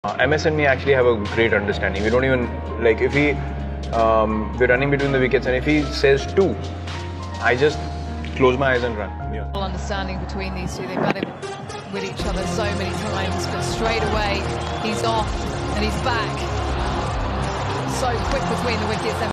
MS and me actually have a great understanding. We don't even, like, if we're running between the wickets and if he says two, I just close my eyes and run. Yeah. Understanding between these two, they've had it with each other so many times, but straight away he's off and he's back. So quick between the wickets.